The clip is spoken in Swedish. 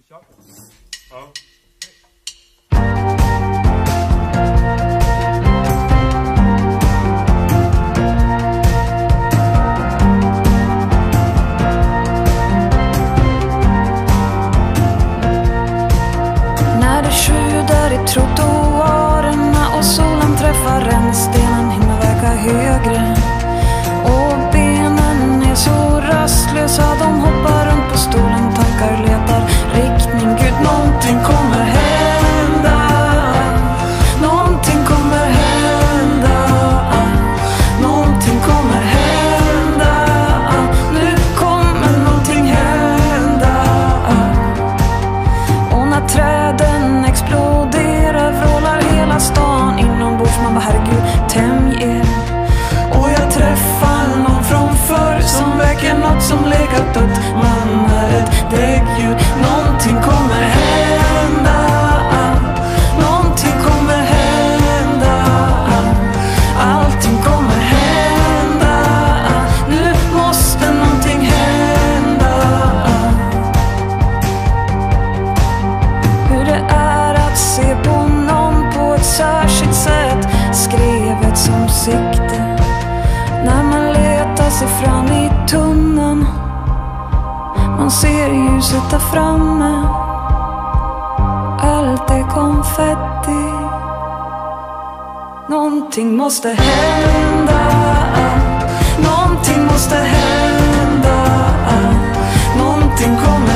Ja. Ja. När det sjuder i trottoarerna och solen träffar rännstenen, himlen verkar högre. Och benen är så rastlösa, de hoppar runt på stolen, tankar letar riktning. Gud, någonting kommer hända. Någonting kommer hända. Någonting kommer hända. Nu kommer någonting hända. Och när träden exploderar vrålar hela stan inombords. Man bara, herregud, tämj er. Och jag träffar någon från förr som väcker något som legat dött. Man är ett däggdjur. Någonting kommer hända. Någonting kommer hända. Allting kommer hända. Nu måste någonting hända. Hur det är att se på någon på ett särskilt sätt, skrevet som sikte. När man letar sig fram i tunneln, man ser ljuset där framme. Allt är konfetti. Någonting måste hända. Någonting måste hända. Någonting kommer